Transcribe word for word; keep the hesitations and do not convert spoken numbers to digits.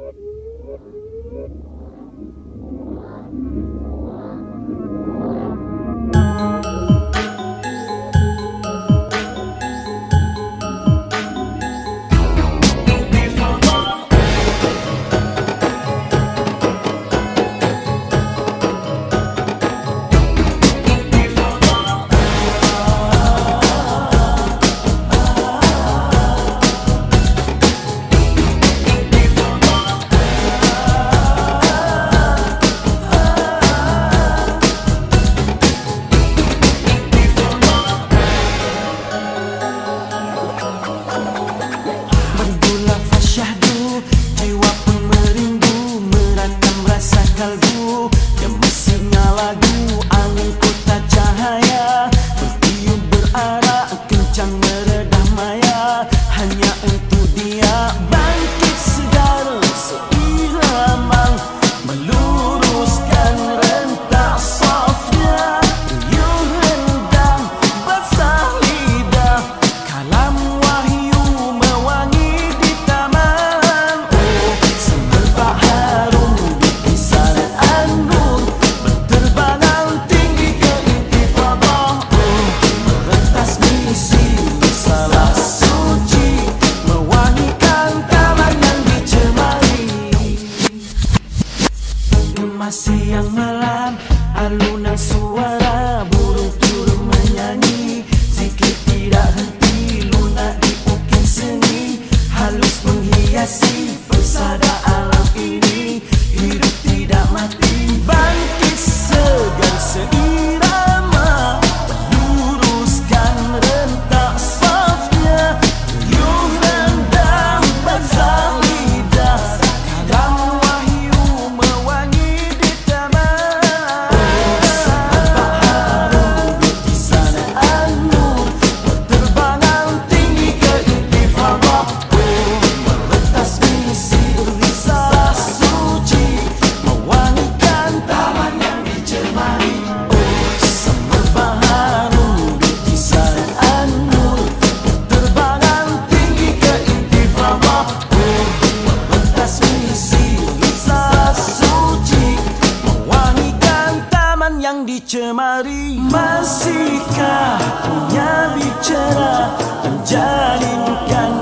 Siang malam, alunan suara burung turun menyanyi, zikir tidak henti, lunak di ukir seni, halus menghiasi persada alam ini, hidup tidak mati, bangkit segar seirama, luruskan rentak safnya, riuh rendang basah lidah, kalam wahyu mewangi. Yang dicemari, masihkah punya bicara menjalinkan